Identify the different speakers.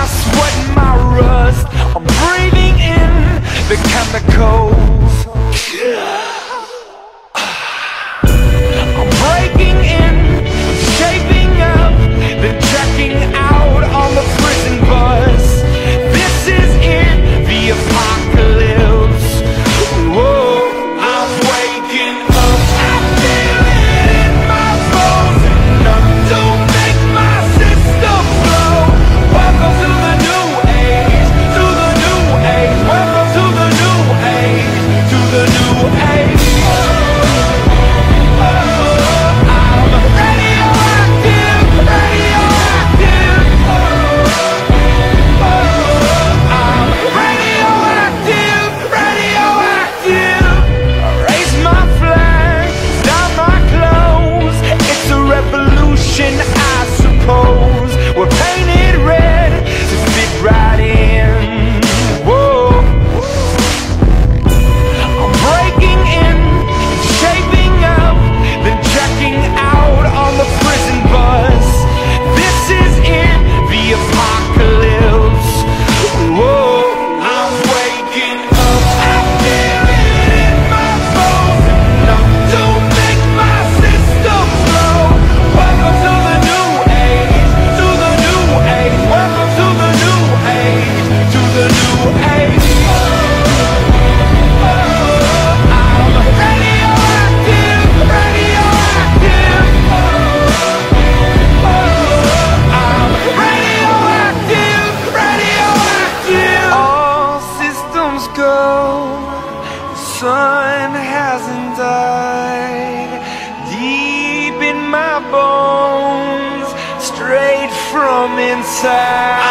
Speaker 1: sweat and my rust. I'm breathing in the chemicals. I'm breaking in, shaping up, then checking out on the prison bus. This is it, the apocalypse. Whoa, I'm waking up. I feel it in my bones, enough to make my system blow. Welcome to the new age, to the new age. Welcome to the new age, to the new age. I'm radioactive, radioactive. I'm radioactive, radioactive. Raise my flag, down my clothes. It's a revolution, I suppose. We're painted red to fit right in. Whoa. I'm breaking in, shaping up, then checking out on the prison bus. This is it, the apocalypse. Whoa, I'm waking up. I feel it in my bones, enough to make my system blow. Welcome to the new age, to the new age. Welcome to the new age, to the new age. I'm radioactive, radioactive. I'm radioactive, radioactive. All systems go. The sun hasn't died. Deep in my bones, straight from inside.